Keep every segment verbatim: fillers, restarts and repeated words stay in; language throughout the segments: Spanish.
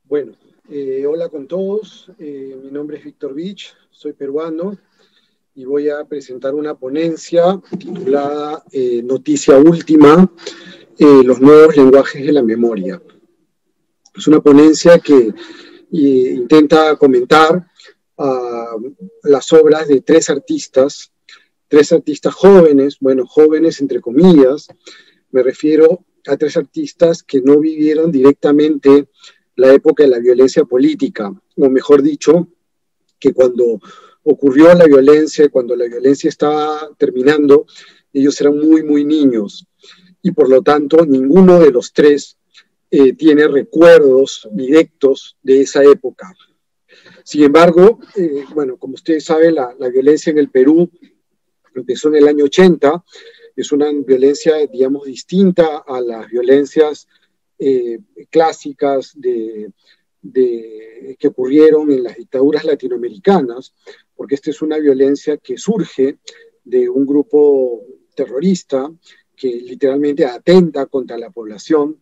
Bueno, eh, hola con todos, eh, mi nombre es Víctor Vich, soy peruano y voy a presentar una ponencia titulada eh, Noticia Última, eh, los nuevos lenguajes de la memoria. Es una ponencia que eh, intenta comentar uh, las obras de tres artistas, tres artistas jóvenes, bueno, jóvenes entre comillas, me refiero a tres artistas que no vivieron directamente la época de la violencia política, o mejor dicho, que cuando ocurrió la violencia, cuando la violencia estaba terminando, ellos eran muy, muy niños, y por lo tanto ninguno de los tres eh, tiene recuerdos directos de esa época. Sin embargo, eh, bueno, como ustedes saben, la, la violencia en el Perú empezó en el año ochenta, es una violencia, digamos, distinta a las violencias eh, clásicas de, de, que ocurrieron en las dictaduras latinoamericanas, porque esta es una violencia que surge de un grupo terrorista que literalmente atenta contra la población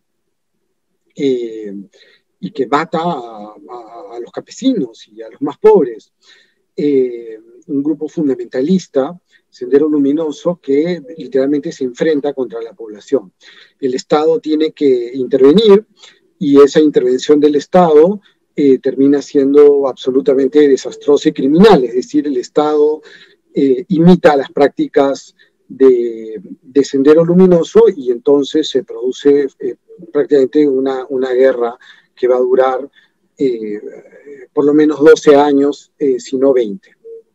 eh, y que mata a, a, a los campesinos y a los más pobres. Eh, un grupo fundamentalista, Sendero Luminoso, que literalmente se enfrenta contra la población. El Estado tiene que intervenir y esa intervención del Estado eh, termina siendo absolutamente desastrosa y criminal, es decir, el Estado eh, imita las prácticas de, de Sendero Luminoso y entonces se produce eh, prácticamente una, una guerra que va a durar eh, por lo menos doce años, eh, si no veinte.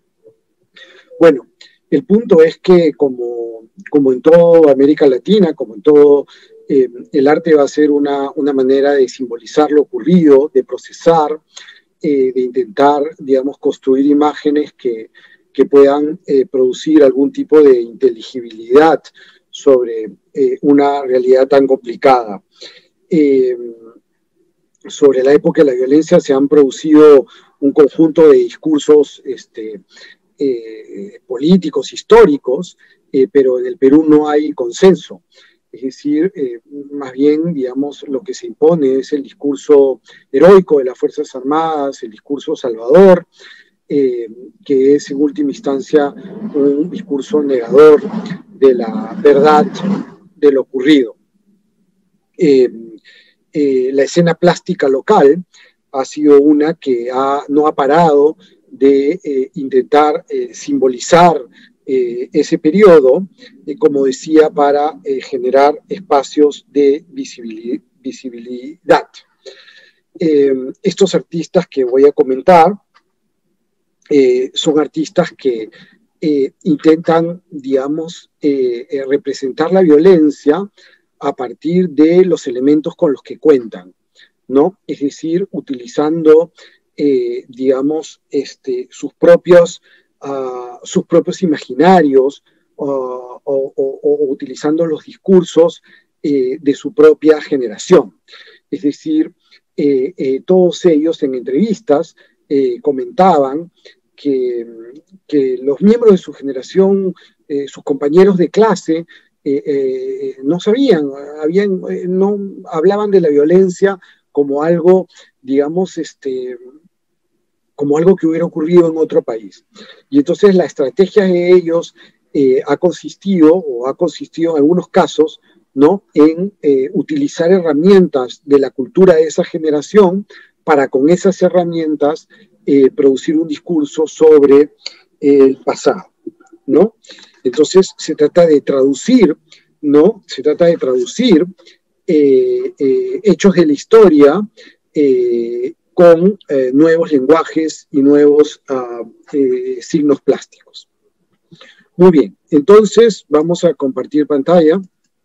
Bueno, el punto es que como, como en toda América Latina, como en todo, eh, el arte va a ser una, una manera de simbolizar lo ocurrido, de procesar, eh, de intentar, digamos, construir imágenes que, que puedan eh, producir algún tipo de inteligibilidad sobre eh, una realidad tan complicada. Eh, sobre la época de la violencia se han producido un conjunto de discursos este, eh, políticos, históricos, eh, pero en el Perú no hay consenso. Es decir, eh, más bien, digamos, lo que se impone es el discurso heroico de las Fuerzas Armadas, el discurso salvador, eh, que es en última instancia un discurso negador de la verdad de lo ocurrido. Eh, Eh, la escena plástica local ha sido una que ha, no ha parado de eh, intentar eh, simbolizar eh, ese periodo, eh, como decía, para eh, generar espacios de visibilidad. visibilidad. Eh, estos artistas que voy a comentar eh, son artistas que eh, intentan, digamos, eh, eh, representar la violencia a partir de los elementos con los que cuentan, ¿no? Es decir, utilizando, eh, digamos, este, sus, propios, uh, sus propios imaginarios uh, o, o, o utilizando los discursos eh, de su propia generación. Es decir, eh, eh, todos ellos en entrevistas eh, comentaban que, que los miembros de su generación, eh, sus compañeros de clase, Eh, eh, no sabían, habían, eh, no hablaban de la violencia como algo, digamos, este, como algo que hubiera ocurrido en otro país. Y entonces la estrategia de ellos eh, ha consistido, o ha consistido en algunos casos, ¿no?, en eh, utilizar herramientas de la cultura de esa generación para con esas herramientas eh, producir un discurso sobre el pasado, ¿no? Entonces se trata de traducir, ¿no? Se trata de traducir eh, eh, hechos de la historia eh, con eh, nuevos lenguajes y nuevos uh, eh, signos plásticos. Muy bien, entonces vamos a compartir pantalla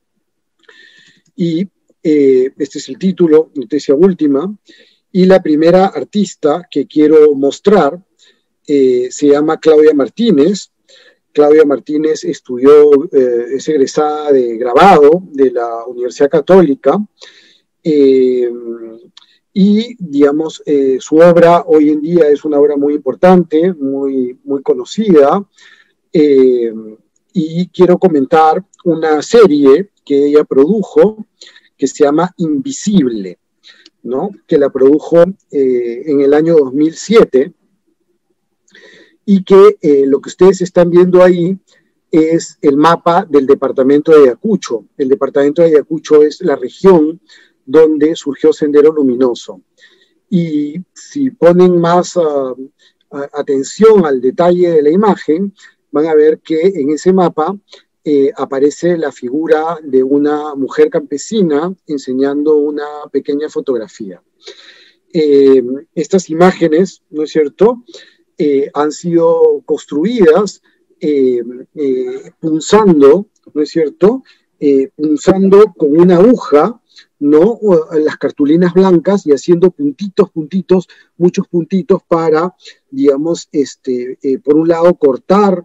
y eh, este es el título, Noticia Última, y la primera artista que quiero mostrar eh, se llama Claudia Martínez. Claudia Martínez estudió, eh, es egresada de grabado de la Universidad Católica eh, y, digamos, eh, su obra hoy en día es una obra muy importante, muy, muy conocida eh, y quiero comentar una serie que ella produjo que se llama Invisible, ¿no? Que la produjo eh, en el año dos mil siete, y que eh, lo que ustedes están viendo ahí es el mapa del departamento de Ayacucho. El departamento de Ayacucho es la región donde surgió Sendero Luminoso. Y si ponen más uh, atención al detalle de la imagen, van a ver que en ese mapa eh, aparece la figura de una mujer campesina enseñando una pequeña fotografía. Eh, estas imágenes, ¿no es cierto?, eh, han sido construidas eh, eh, punzando, ¿no es cierto?, eh, punzando con una aguja, ¿no?, las cartulinas blancas y haciendo puntitos, puntitos, muchos puntitos para, digamos, este, eh, por un lado cortar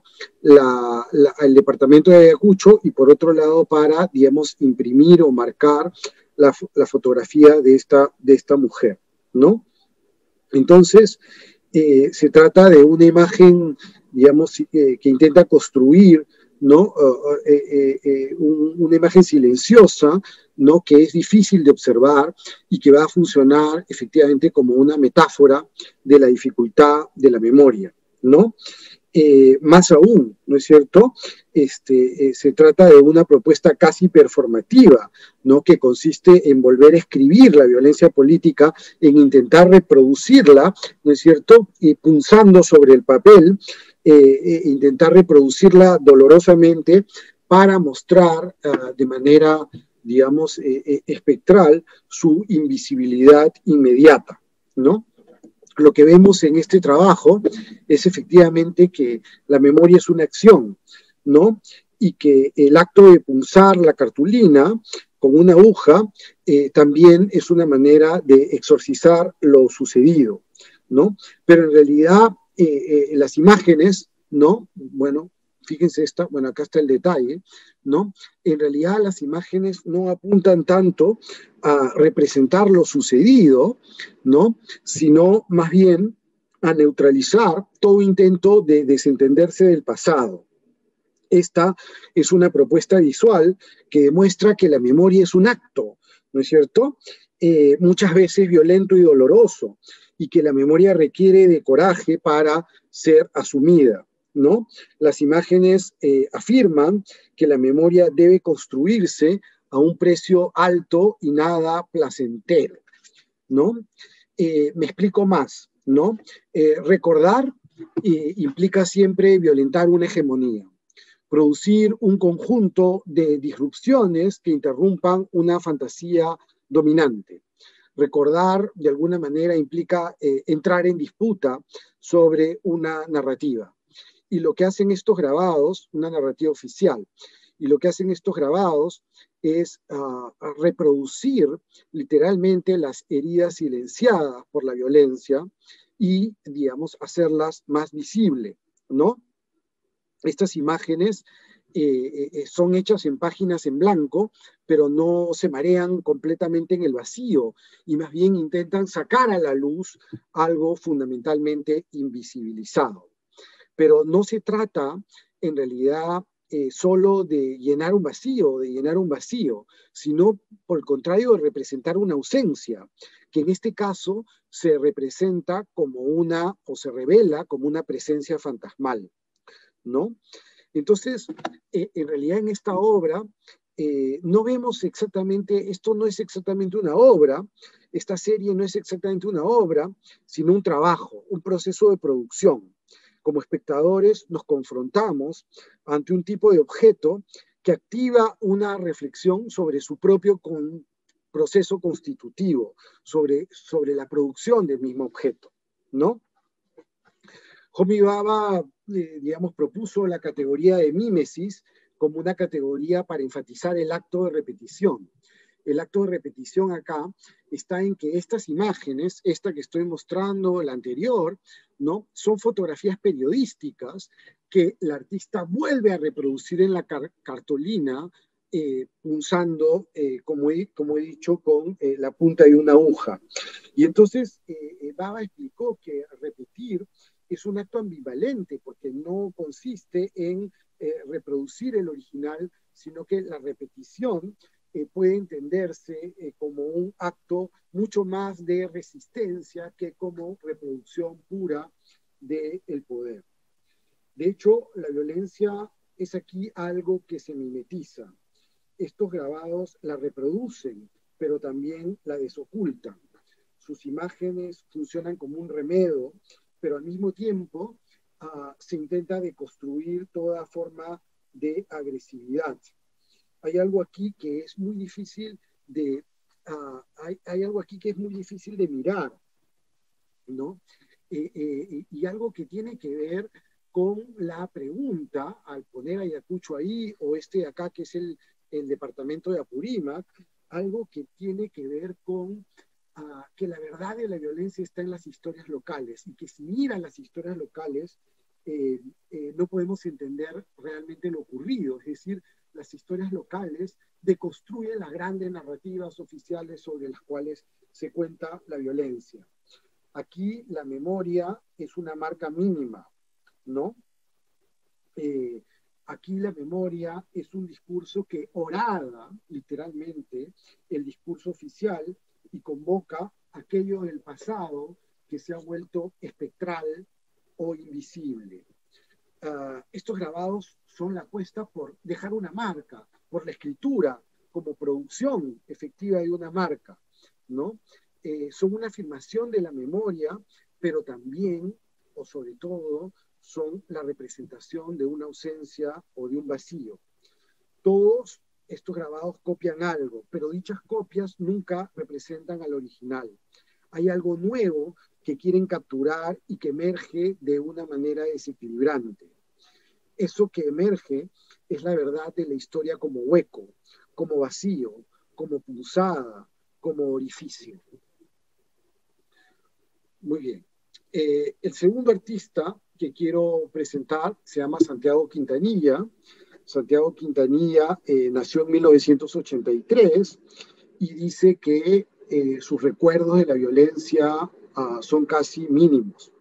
la, la, el departamento de Ayacucho y por otro lado para, digamos, imprimir o marcar la, la fotografía de esta, de esta mujer, ¿no? Entonces, eh, se trata de una imagen, digamos, eh, que intenta construir, ¿no?, uh, eh, eh, un, una imagen silenciosa, ¿no?, que es difícil de observar y que va a funcionar efectivamente como una metáfora de la dificultad de la memoria, ¿no? Eh, más aún, ¿no es cierto?, este, eh, se trata de una propuesta casi performativa, ¿no?, que consiste en volver a escribir la violencia política, en intentar reproducirla, ¿no es cierto?, y punzando sobre el papel, eh, eh, intentar reproducirla dolorosamente para mostrar uh, de manera, digamos, eh, eh, espectral su invisibilidad inmediata, ¿no? Lo que vemos en este trabajo es efectivamente que la memoria es una acción, ¿no? Y que el acto de punzar la cartulina con una aguja eh, también es una manera de exorcizar lo sucedido, ¿no? Pero en realidad eh, eh, las imágenes, ¿no? Bueno, fíjense esta, bueno, acá está el detalle, ¿no? En realidad las imágenes no apuntan tanto a representar lo sucedido, ¿no?, sino más bien a neutralizar todo intento de desentenderse del pasado. Esta es una propuesta visual que demuestra que la memoria es un acto, ¿no es cierto?, eh, muchas veces violento y doloroso, y que la memoria requiere de coraje para ser asumida, ¿no? Las imágenes eh, afirman que la memoria debe construirse a un precio alto y nada placentero, ¿no? Eh, me explico más, ¿no? Eh, recordar eh, implica siempre violentar una hegemonía, producir un conjunto de disrupciones que interrumpan una fantasía dominante. Recordar, de alguna manera, implica eh, entrar en disputa sobre una narrativa. Y lo que hacen estos grabados, una narrativa oficial, y lo que hacen estos grabados es uh, reproducir literalmente las heridas silenciadas por la violencia y, digamos, hacerlas más visibles, ¿no? Estas imágenes eh, eh, son hechas en páginas en blanco, pero no se marean completamente en el vacío y más bien intentan sacar a la luz algo fundamentalmente invisibilizado. Pero no se trata, en realidad, eh, solo de llenar un vacío, de llenar un vacío, sino, por el contrario, de representar una ausencia, que en este caso se representa como una, o se revela como una presencia fantasmal, ¿no? Entonces, eh, en realidad en esta obra eh, no vemos exactamente, esto no es exactamente una obra, esta serie no es exactamente una obra, sino un trabajo, un proceso de producción. Como espectadores nos confrontamos ante un tipo de objeto que activa una reflexión sobre su propio con, proceso constitutivo, sobre, sobre la producción del mismo objeto, ¿no? Homi Bhabha, eh, digamos, propuso la categoría de mímesis como una categoría para enfatizar el acto de repetición. El acto de repetición acá está en que estas imágenes, esta que estoy mostrando, la anterior, ¿no?, son fotografías periodísticas que el artista vuelve a reproducir en la car cartulina, eh, punzando, eh, como, he, como he dicho, con eh, la punta de una aguja. Y entonces eh, Bhabha explicó que repetir es un acto ambivalente porque no consiste en eh, reproducir el original, sino que la repetición eh, puede entenderse eh, como un acto mucho más de resistencia que como reproducción pura del poder. De hecho, la violencia es aquí algo que se mimetiza. Estos grabados la reproducen, pero también la desocultan. Sus imágenes funcionan como un remedio, pero al mismo tiempo uh, se intenta deconstruir toda forma de agresividad. Hay algo aquí que es muy difícil de, uh, hay, hay algo aquí que es muy difícil de mirar, ¿no? Eh, eh, y algo que tiene que ver con la pregunta, al poner a Ayacucho ahí, o este de acá que es el, el departamento de Apurímac, algo que tiene que ver con uh, que la verdad de la violencia está en las historias locales, y que si miran las historias locales, eh, eh, no podemos entender realmente lo ocurrido, es decir, las historias locales deconstruyen las grandes narrativas oficiales sobre las cuales se cuenta la violencia. Aquí la memoria es una marca mínima, ¿no? Eh, aquí la memoria es un discurso que horada literalmente el discurso oficial y convoca aquello del pasado que se ha vuelto espectral o invisible. Uh, estos grabados son la apuesta por dejar una marca, por la escritura como producción efectiva de una marca, ¿no? Eh, son una afirmación de la memoria, pero también, o sobre todo, son la representación de una ausencia o de un vacío. Todos estos grabados copian algo, pero dichas copias nunca representan al original. Hay algo nuevo que quieren capturar y que emerge de una manera desequilibrante. Eso que emerge es la verdad de la historia como hueco, como vacío, como punzada, como orificio. Muy bien. Eh, el segundo artista que quiero presentar se llama Santiago Quintanilla. Santiago Quintanilla eh, nació en mil novecientos ochenta y tres y dice que eh, sus recuerdos de la violencia uh, son casi mínimos.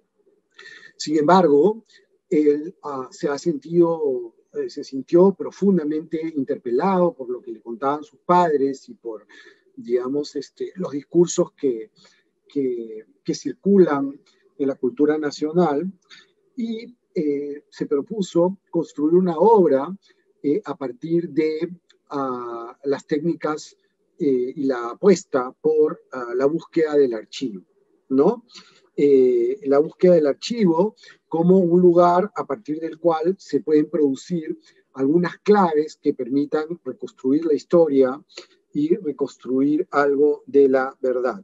Sin embargo, él uh, se ha sentido, eh, se sintió profundamente interpelado por lo que le contaban sus padres y por, digamos, este, los discursos que, que, que circulan en la cultura nacional y eh, se propuso construir una obra eh, a partir de uh, las técnicas eh, y la apuesta por uh, la búsqueda del archivo, ¿no? Eh, la búsqueda del archivo como un lugar a partir del cual se pueden producir algunas claves que permitan reconstruir la historia y reconstruir algo de la verdad.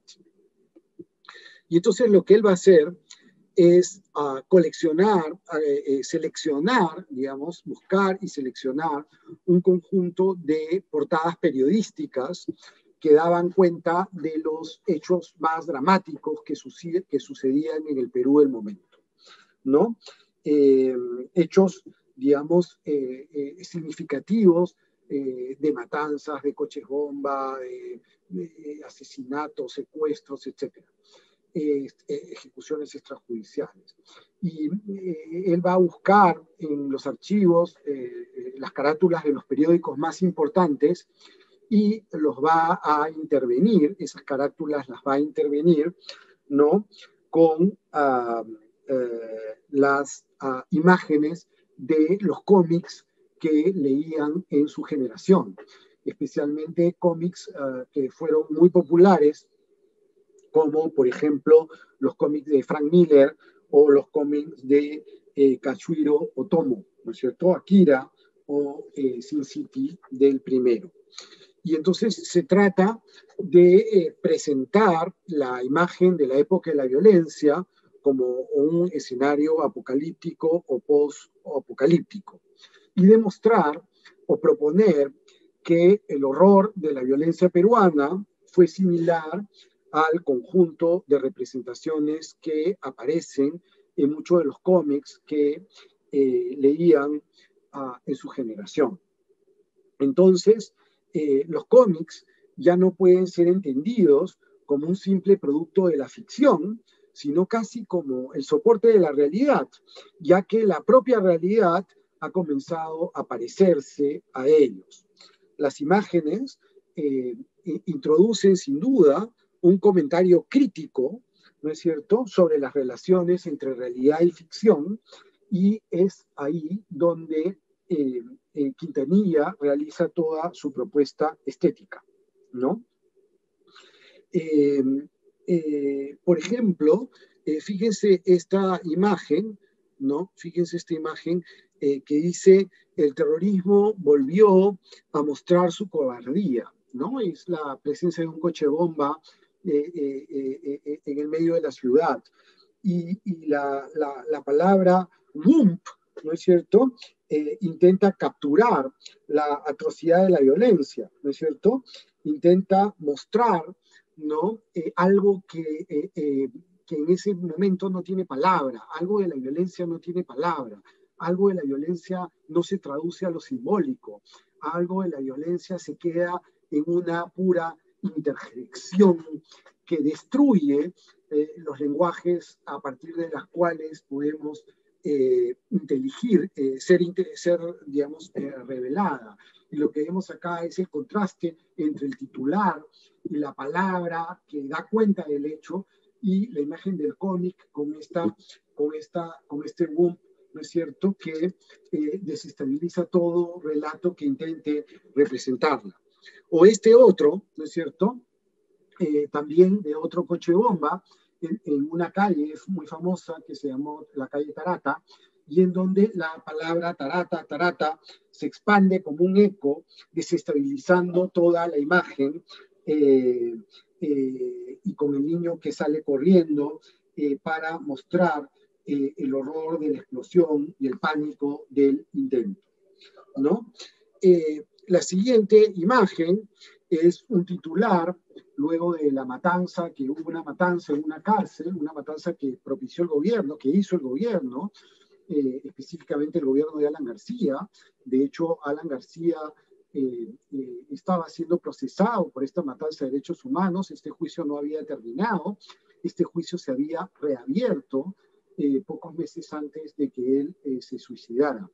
Y entonces lo que él va a hacer es uh, coleccionar, uh, eh, seleccionar, digamos, buscar y seleccionar un conjunto de portadas periodísticas que daban cuenta de los hechos más dramáticos que, sucede, que sucedían en el Perú del momento, ¿no? Eh, hechos, digamos, eh, eh, significativos eh, de matanzas, de coches bomba, de, de asesinatos, secuestros, etcétera. Eh, ejecuciones extrajudiciales. Y eh, él va a buscar en los archivos eh, las carátulas de los periódicos más importantes y los va a intervenir, esas carátulas las va a intervenir, ¿no? Con uh, uh, las uh, imágenes de los cómics que leían en su generación, especialmente cómics uh, que fueron muy populares, como por ejemplo los cómics de Frank Miller o los cómics de eh, Katsuhiro Otomo, ¿no es cierto? Akira o eh, Sin City del primero. Y entonces se trata de eh, presentar la imagen de la época de la violencia como un escenario apocalíptico o post-apocalíptico y demostrar o proponer que el horror de la violencia peruana fue similar al conjunto de representaciones que aparecen en muchos de los cómics que eh, leían uh, en su generación. Entonces, eh, los cómics ya no pueden ser entendidos como un simple producto de la ficción, sino casi como el soporte de la realidad, ya que la propia realidad ha comenzado a parecerse a ellos. las imágenes eh, introducen sin duda un comentario crítico, ¿no es cierto?, sobre las relaciones entre realidad y ficción, y es ahí donde eh, eh, Quintanilla realiza toda su propuesta estética, ¿no? Eh, eh, por ejemplo, eh, fíjense esta imagen, ¿no? Fíjense esta imagen eh, que dice: el terrorismo volvió a mostrar su cobardía, ¿no? Es la presencia de un coche bomba eh, eh, eh, eh, en el medio de la ciudad. Y, y la, la, la palabra wump, ¿no es cierto?, eh, intenta capturar la atrocidad de la violencia, ¿no es cierto? Intenta mostrar, ¿no?, eh, algo que, eh, eh, que en ese momento no tiene palabra, algo de la violencia no tiene palabra, algo de la violencia no se traduce a lo simbólico, algo de la violencia se queda en una pura interjección que destruye eh, los lenguajes a partir de las cuales podemos eh, inteligir, eh, ser, ser, digamos, eh, revelada. Y lo que vemos acá es el contraste entre el titular y la palabra que da cuenta del hecho y la imagen del cómic con, esta, con, esta, con este boom, ¿no es cierto?, que eh, desestabiliza todo relato que intente representarla. O este otro, ¿no es cierto?, eh, también de otro coche bomba, en, en una calle muy famosa que se llamó la calle Tarata, y en donde la palabra Tarata, Tarata, se expande como un eco, desestabilizando toda la imagen, eh, eh, y con el niño que sale corriendo eh, para mostrar eh, el horror de la explosión y el pánico del intento, ¿no? Eh, la siguiente imagen es un titular luego de la matanza, que hubo una matanza en una cárcel, una matanza que propició el gobierno, que hizo el gobierno, eh, específicamente el gobierno de Alan García. De hecho, Alan García eh, eh, estaba siendo procesado por esta matanza de derechos humanos. Este juicio no había terminado, este juicio se había reabierto eh, pocos meses antes de que él eh, se suicidara.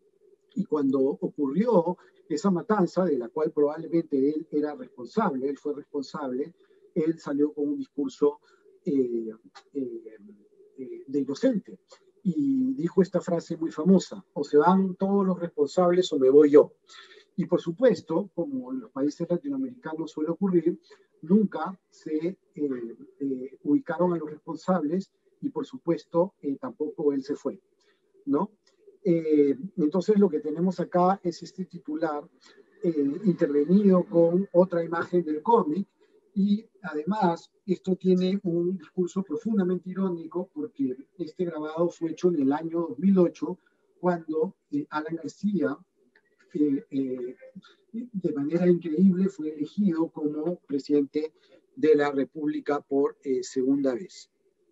Y cuando ocurrió esa matanza, de la cual probablemente él era responsable, él fue responsable, él salió con un discurso eh, eh, eh, de inocente. Y dijo esta frase muy famosa: o se van todos los responsables o me voy yo. Y por supuesto, como en los países latinoamericanos suele ocurrir, nunca se eh, eh, ubicaron a los responsables y por supuesto eh, tampoco él se fue, ¿no? Eh, entonces lo que tenemos acá es este titular eh, intervenido con otra imagen del cómic, y además esto tiene un discurso profundamente irónico porque este grabado fue hecho en el año dos mil ocho, cuando eh, Alan García eh, eh, de manera increíble fue elegido como presidente de la República por eh, segunda vez.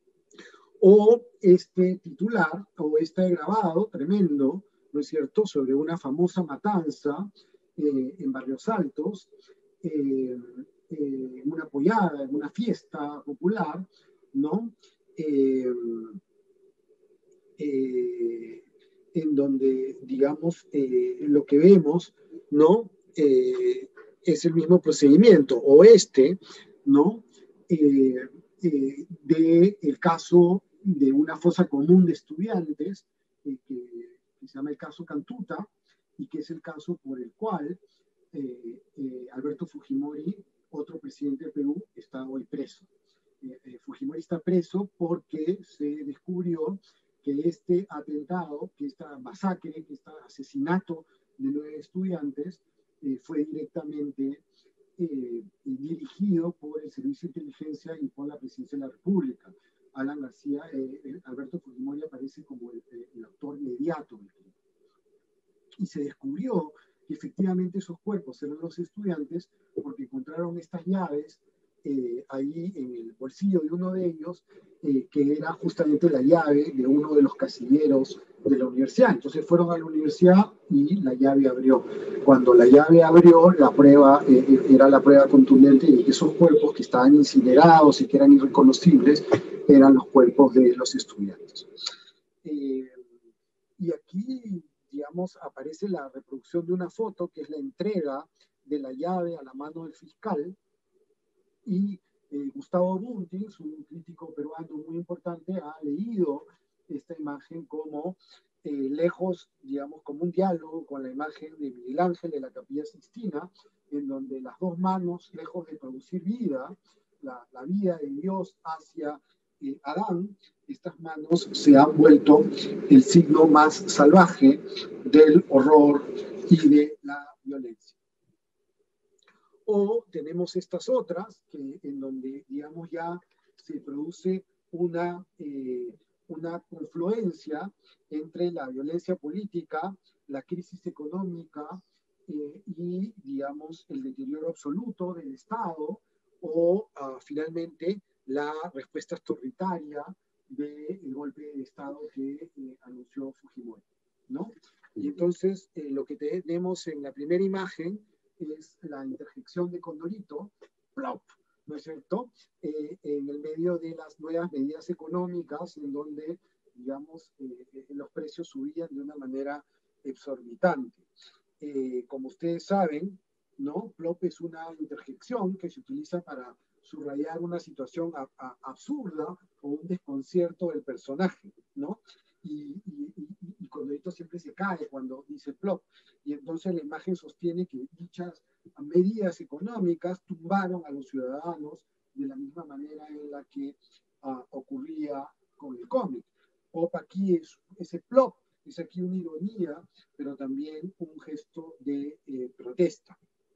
O este titular, o este grabado tremendo, ¿no es cierto?, sobre una famosa matanza eh, en Barrios Altos, eh, eh, una pollada, en una fiesta popular, ¿no? Eh, eh, en donde, digamos, eh, lo que vemos, ¿no?, eh, es el mismo procedimiento, o este, ¿no?, eh, eh, del caso de una fosa común de estudiantes, eh, que, que se llama el caso Cantuta, y que es el caso por el cual eh, eh, Alberto Fujimori, otro presidente de Perú, está hoy preso. Eh, eh, Fujimori está preso porque se descubrió que este atentado, que esta masacre, que este asesinato de nueve estudiantes eh, fue directamente eh, dirigido por el Servicio de Inteligencia y por la Presidencia de la República. Alan García, eh, Alberto Fujimori aparece como el, el autor inmediato del crimen. Y se descubrió que efectivamente esos cuerpos eran los estudiantes porque encontraron estas llaves eh, ahí en el bolsillo de uno de ellos, eh, que era justamente la llave de uno de los casilleros de la universidad. Entonces fueron a la universidad y la llave abrió. Cuando la llave abrió, la prueba eh, era la prueba contundente de que esos cuerpos que estaban incinerados y que eran irreconocibles eran los cuerpos de los estudiantes. Eh, y aquí, digamos, aparece la reproducción de una foto que es la entrega de la llave a la mano del fiscal, y eh, Gustavo Buntis, un crítico peruano muy importante, ha leído esta imagen como eh, lejos, digamos, como un diálogo con la imagen de Miguel Ángel de la Capilla Sixtina, en donde las dos manos, lejos de producir vida, la, la vida de Dios hacia eh, Adán, estas manos se han vuelto el signo más salvaje del horror y de la violencia. O tenemos estas otras, que, en donde, digamos, ya se produce una, eh, una confluencia entre la violencia política, la crisis económica eh, y, digamos, el deterioro absoluto del Estado, o uh, finalmente la respuesta autoritaria del golpe de Estado que eh, anunció Fujimori, ¿no? Y entonces eh, lo que tenemos en la primera imagen es la interjección de Condorito, plop, ¿no es cierto?, eh, en el medio de las nuevas medidas económicas, en donde, digamos, eh, los precios subían de una manera exorbitante. Eh, como ustedes saben, ¿no?, plop es una interjección que se utiliza para subrayar una situación a, a, absurda o un desconcierto del personaje, ¿no? Y, y, y, y Condorito siempre se cae cuando dice plop, y entonces la imagen sostiene que dichas medidas económicas tumbaron a los ciudadanos de la misma manera en la que uh, ocurría con el cómic. Pop aquí es ese plop, es aquí una ironía, pero también un gesto de eh, protesta.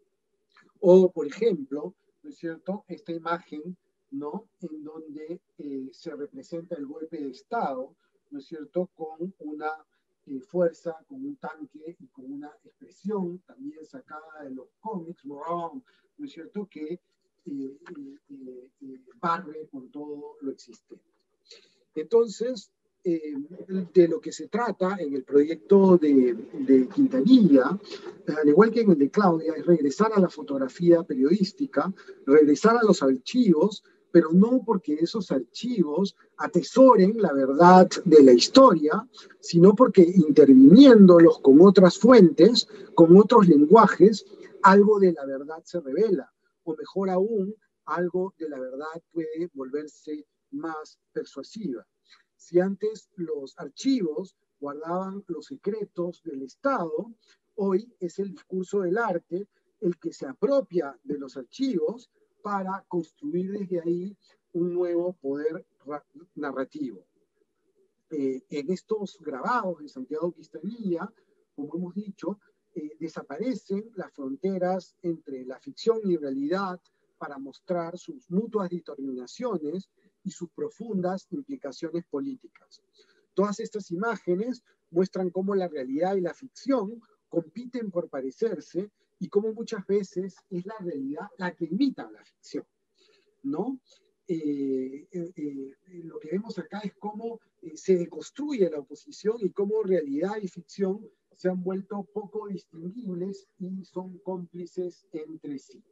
O, por ejemplo, ¿no es cierto?, esta imagen, ¿no?, en donde eh, se representa el golpe de Estado, ¿no es cierto?, con una eh, fuerza, con un tanque y con una expresión también sacada de los cómics, ¿no es cierto?, que eh, eh, eh, barre con todo lo existente. Entonces, eh, de lo que se trata en el proyecto de, de Quintanilla, al igual que en el de Claudia, es regresar a la fotografía periodística, regresar a los archivos, pero no porque esos archivos atesoren la verdad de la historia, sino porque interviniéndolos con otras fuentes, con otros lenguajes, algo de la verdad se revela, o mejor aún, algo de la verdad puede volverse más persuasiva. Si antes los archivos guardaban los secretos del Estado, hoy es el discurso del arte el que se apropia de los archivos para construir desde ahí un nuevo poder narrativo. Eh, en estos grabados de Santiago Quintanilla, como hemos dicho, eh, desaparecen las fronteras entre la ficción y realidad para mostrar sus mutuas determinaciones y sus profundas implicaciones políticas. Todas estas imágenes muestran cómo la realidad y la ficción compiten por parecerse y cómo muchas veces es la realidad la que imita la ficción, ¿no? Eh, eh, eh, lo que vemos acá es cómo eh, se deconstruye la oposición y cómo realidad y ficción se han vuelto poco distinguibles y son cómplices entre sí.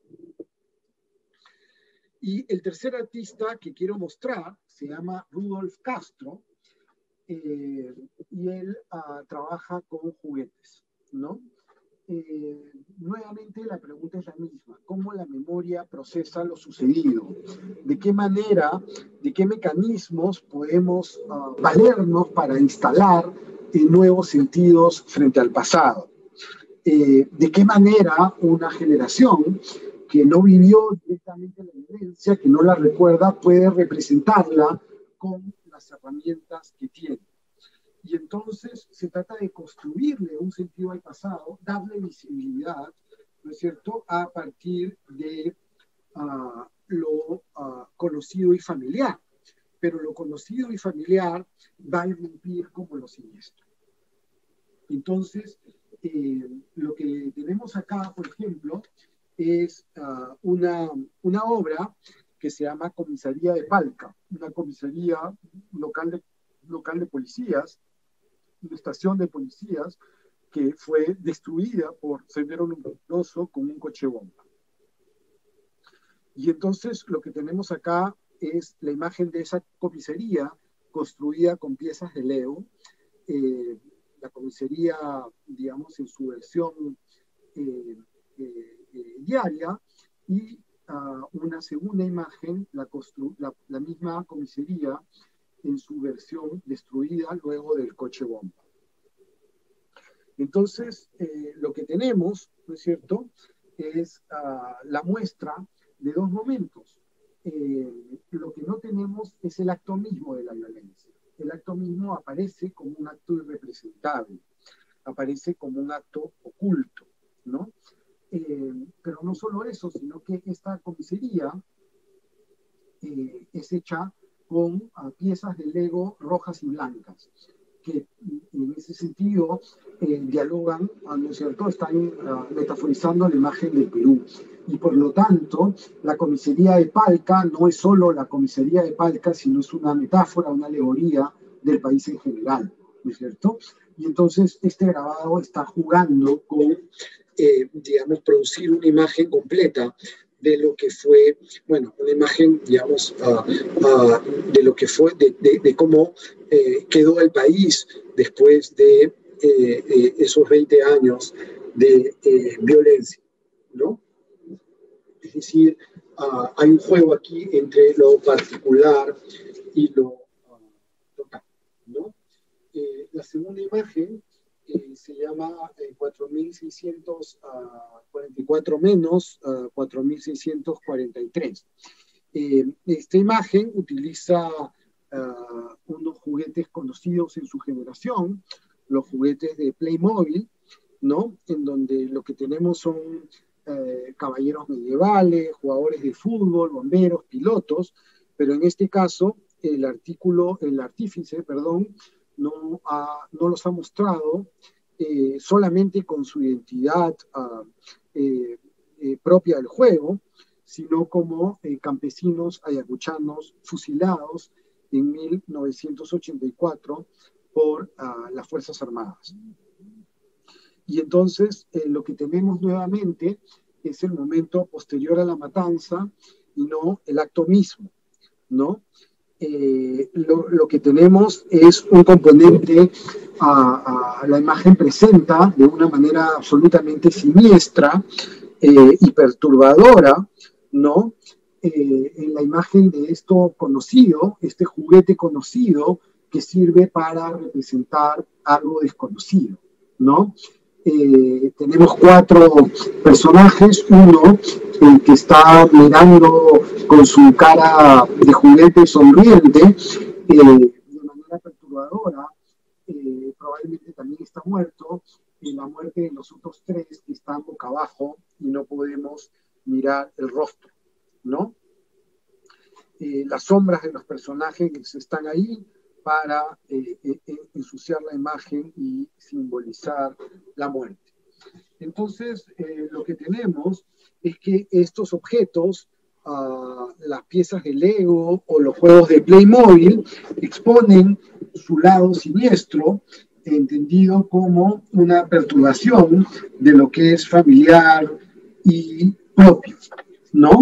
Y el tercer artista que quiero mostrar se llama Rudolf Castro, eh, y él uh, trabaja con juguetes, ¿no? Eh, nuevamente la pregunta es la misma: ¿cómo la memoria procesa lo sucedido? ¿De qué manera, de qué mecanismos podemos uh, valernos para instalar eh, nuevos sentidos frente al pasado? Eh, ¿de qué manera una generación que no vivió directamente la violencia, que no la recuerda, puede representarla con las herramientas que tiene? Y entonces se trata de construirle un sentido al pasado, darle visibilidad, ¿no es cierto?, a partir de uh, lo uh, conocido y familiar. Pero lo conocido y familiar va a irrumpir como lo siniestro. Entonces, eh, lo que tenemos acá, por ejemplo, es uh, una, una obra que se llama Comisaría de Palca, una comisaría local de, local de policías, una estación de policías que fue destruida por Sendero Luminoso con un coche bomba. Y entonces lo que tenemos acá es la imagen de esa comisaría construida con piezas de Lego. Eh, la comisaría, digamos, en su versión eh, eh, eh, diaria, y uh, una segunda imagen, la, la, la misma comisaría en su versión destruida luego del coche bomba. Entonces, eh, lo que tenemos, ¿no es cierto?, es uh, la muestra de dos momentos. Eh, lo que no tenemos es el acto mismo de la violencia. El acto mismo aparece como un acto irrepresentable, aparece como un acto oculto, ¿no? Eh, pero no solo eso, sino que esta comisaría eh, es hecha con uh, piezas de Lego rojas y blancas, que en ese sentido eh, dialogan, ¿no es cierto?, están uh, metaforizando la imagen del Perú. Y por lo tanto, la comisaría de Palca no es solo la comisaría de Palca, sino es una metáfora, una alegoría del país en general, ¿no es cierto? Y entonces este grabado está jugando con, eh, digamos, producir una imagen completa de lo que fue, bueno, una imagen, digamos, uh, uh, de lo que fue, de, de, de cómo eh, quedó el país después de eh, eh, esos veinte años de eh, violencia, ¿no? Es decir, uh, hay un juego aquí entre lo particular y lo uh, total, ¿no? Eh, la segunda imagen eh, se llama eh, cuatro mil seiscientos cuarenta y cuatro menos uh, cuatro mil seiscientos cuarenta y tres. Eh, esta imagen utiliza uh, unos juguetes conocidos en su generación, los juguetes de Playmobil, ¿no? En donde lo que tenemos son eh, caballeros medievales, jugadores de fútbol, bomberos, pilotos, pero en este caso el artículo, el artífice, perdón, no, ha, no los ha mostrado eh, solamente con su identidad uh, eh, eh, propia del juego, sino como eh, campesinos ayacuchanos fusilados en mil novecientos ochenta y cuatro por uh, las Fuerzas Armadas. Y entonces eh, lo que tenemos nuevamente es el momento posterior a la matanza y no el acto mismo, ¿no? Eh, lo, lo que tenemos es un componente, a, a la imagen presenta de una manera absolutamente siniestra eh, y perturbadora, ¿no? Eh, en la imagen de esto conocido, este juguete conocido que sirve para representar algo desconocido, ¿no? Eh, tenemos cuatro personajes, uno eh, que está mirando con su cara de juguete sonriente, eh, de manera perturbadora, eh, probablemente también está muerto, y la muerte de los otros tres que están boca abajo y no podemos mirar el rostro, ¿no? Eh, las sombras de los personajes están ahí para eh, eh, ensuciar la imagen y simbolizar la muerte. Entonces, eh, lo que tenemos es que estos objetos, uh, las piezas de Lego o los juegos de Playmobil, exponen su lado siniestro, entendido como una perturbación de lo que es familiar y propio, ¿no?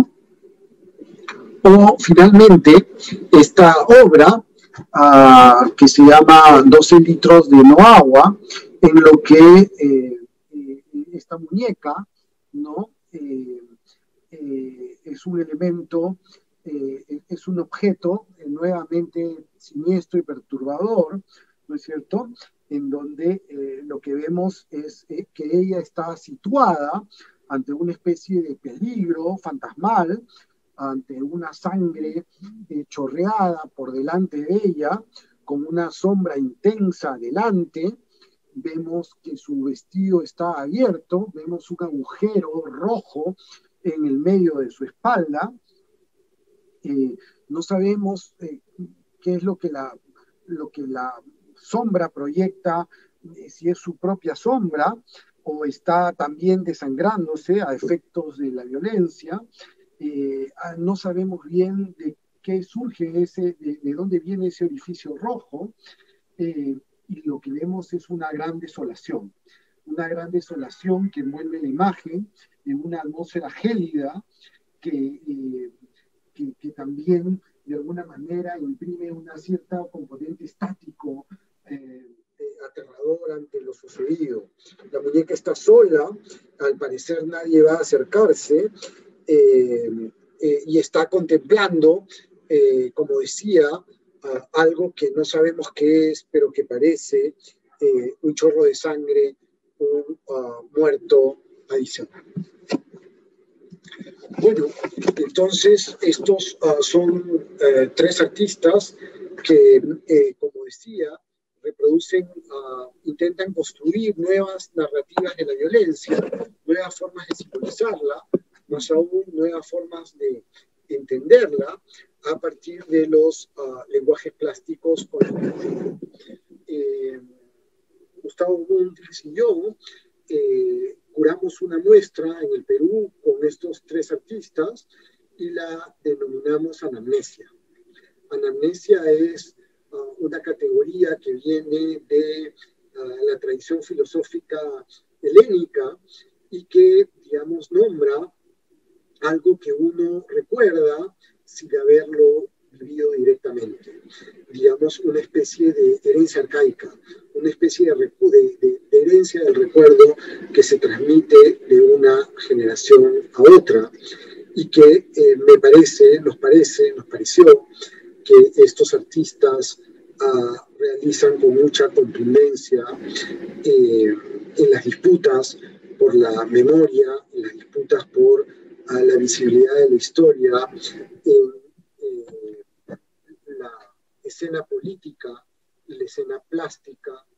O finalmente, esta obra, uh, que se llama doce litros de no agua, en lo que eh, eh, esta muñeca, ¿no? Eh, eh, es un elemento, eh, es un objeto eh, nuevamente siniestro y perturbador, ¿no es cierto? En donde eh, lo que vemos es eh, que ella está situada ante una especie de peligro fantasmal, ante una sangre eh, chorreada por delante de ella, con una sombra intensa delante. Vemos que su vestido está abierto, vemos un agujero rojo en el medio de su espalda. Eh, no sabemos eh, qué es lo que la, lo que la sombra proyecta, eh, si es su propia sombra o está también desangrándose a efectos de la violencia. Eh, no sabemos bien de qué surge ese, de, de dónde viene ese orificio rojo, eh, y lo que vemos es una gran desolación, una gran desolación que envuelve la imagen en una atmósfera gélida que, eh, que, que también de alguna manera imprime una cierta componente estático, eh, aterrador ante lo sucedido. La muñeca está sola al parecer nadie va a acercarse, eh, eh, y está contemplando, eh, como decía, uh, algo que no sabemos qué es, pero que parece eh, un chorro de sangre, un uh, muerto adicional. Bueno, entonces estos uh, son uh, tres artistas que, eh, como decía, reproducen, uh, intentan construir nuevas narrativas de la violencia, nuevas formas de simbolizarla, más aún nuevas formas de entenderla a partir de los uh, lenguajes plásticos con los que eh, Gustavo Buntis y yo eh, curamos una muestra en el Perú con estos tres artistas y la denominamos anamnesia. Anamnesia es uh, una categoría que viene de uh, la tradición filosófica helénica y que, digamos, nombra algo que uno recuerda sin haberlo vivido directamente. Digamos, una especie de herencia arcaica, una especie de, de, de, de herencia del recuerdo que se transmite de una generación a otra y que eh, me parece, nos parece, nos pareció que estos artistas uh, realizan con mucha contundencia eh, en las disputas por la memoria, en las disputas por uh, la visibilidad de la historia, en eh, la escena política y la escena plástica